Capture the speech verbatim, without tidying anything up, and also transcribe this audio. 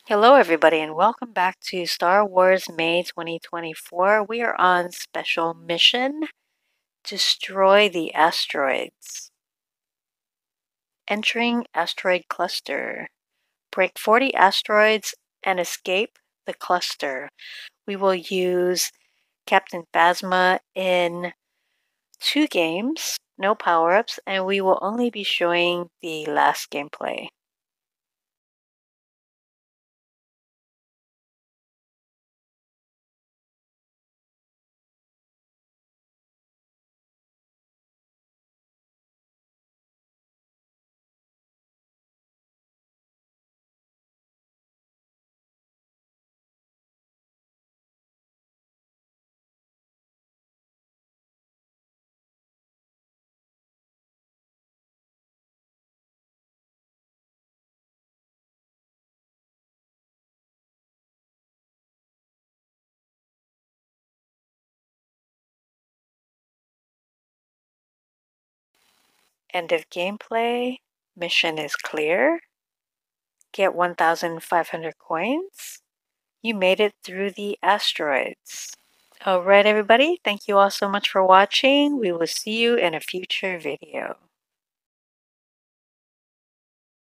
Hello everybody and welcome back to Star Wars May twenty twenty-four. We are on special mission, Destroy the Asteroids. Entering asteroid cluster. Break forty asteroids and escape the cluster. We will use Captain Phasma in two games, no power-ups, and we will only be showing the last gameplay. End of gameplay. Mission is clear. Get one thousand five hundred coins. You made it through the asteroids. Alright everybody, thank you all so much for watching. We will see you in a future video.